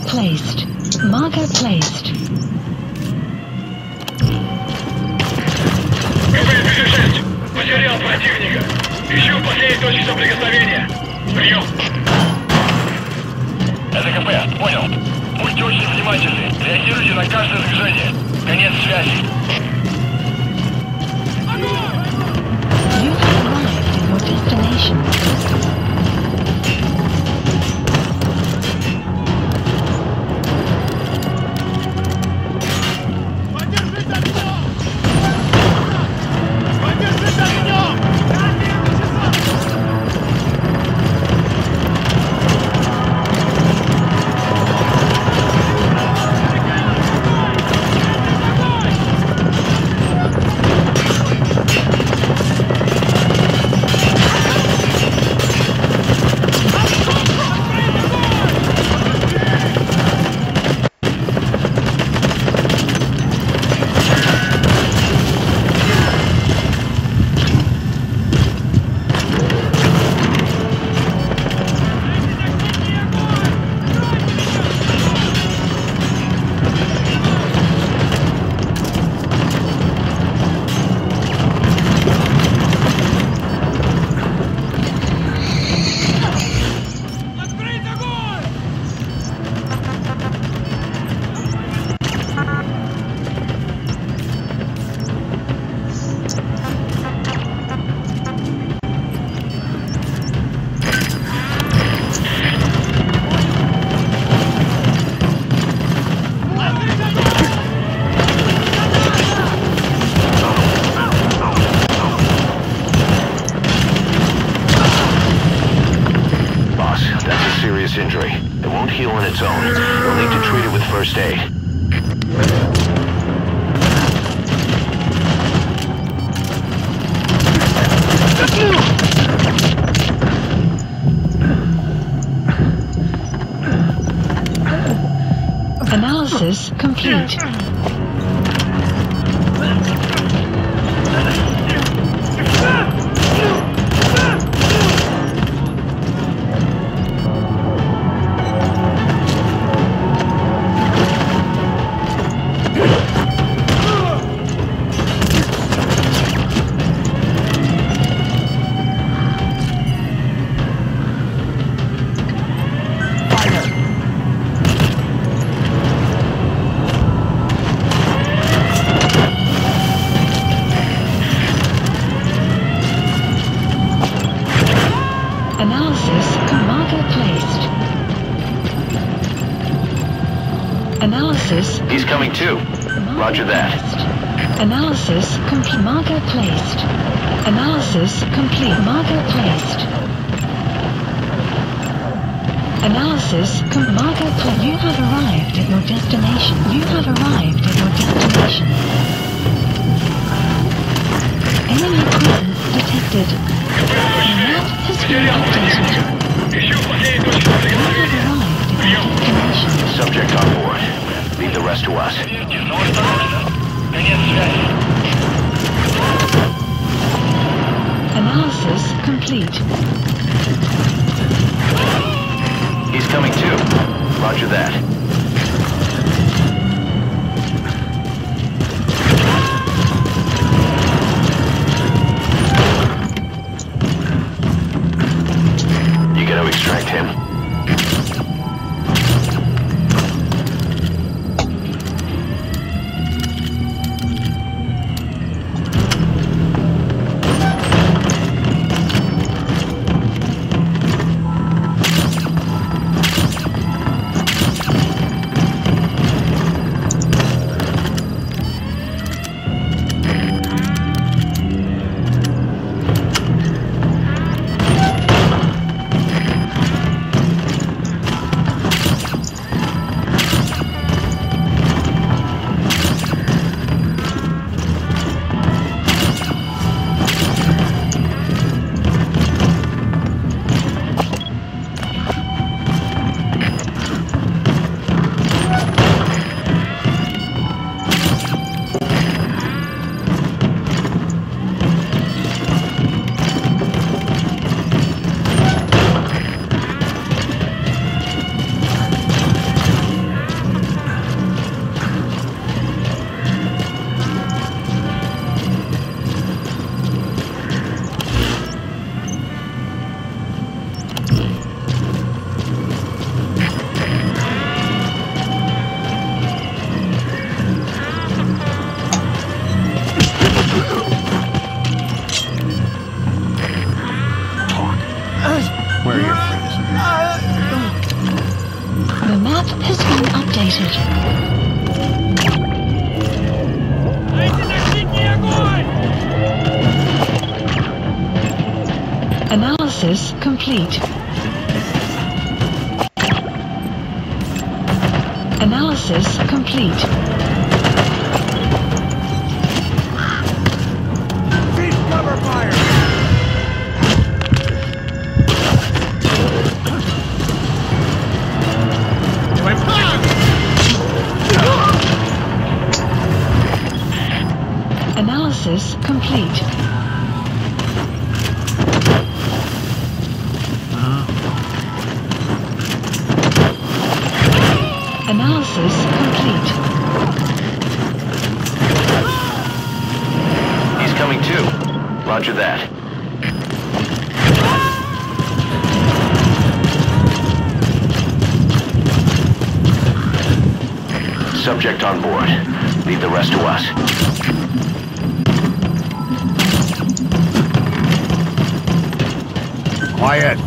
placed. Marker placed. КП-56! Потерял противника! Ищу последней точки соприкосновения! Прием! Это КП, понял. Будьте очень внимательны. Реагируйте на каждое движение. Конец связи. You have arrived at your destination. Injury. It won't heal on its own. You'll need to treat it with first aid. Analysis complete. Analysis. He's coming too. Roger that. Analysis complete. Marker placed. Analysis complete. Marker placed. Analysis marker placed. You have arrived at your destination. You have arrived at your destination. Enemy presence detected. The map has been updated. You have arrived at your destination. Subject on board. Leave the rest to us. Analysis complete. He's coming too. Roger that. You gotta extract him. Analysis complete. Analysis complete. Cease cover fire! Analysis complete. Analysis complete. He's coming too. Roger that. Subject on board. Leave the rest to us. Quiet!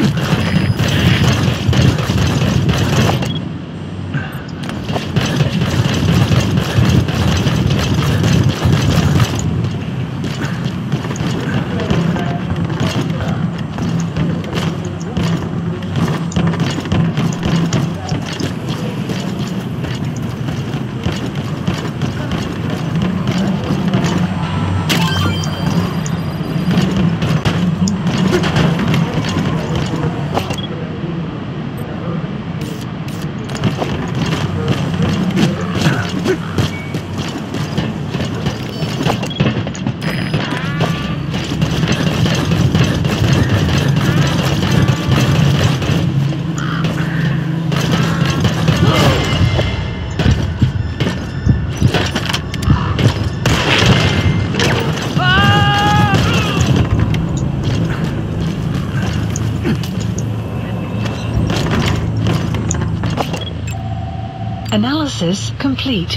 Analysis complete.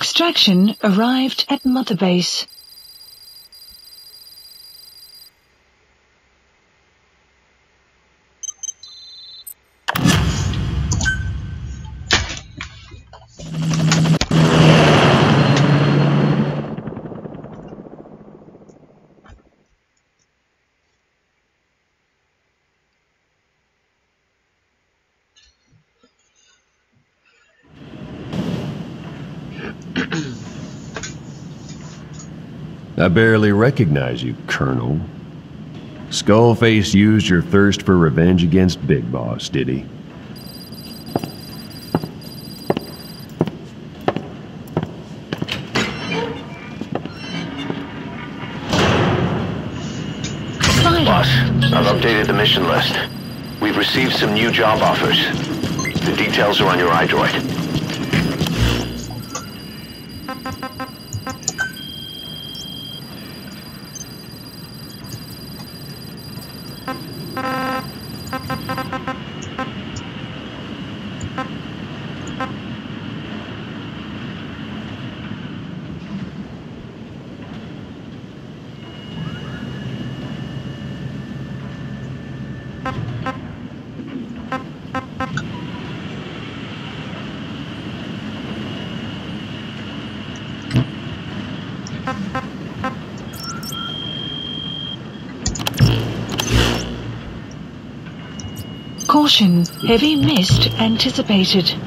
Extraction arrived at Mother Base. I barely recognize you, Colonel. Skullface used your thirst for revenge against Big Boss, did he? Boss, I've updated the mission list. We've received some new job offers. The details are on your iDroid. Caution, heavy mist anticipated.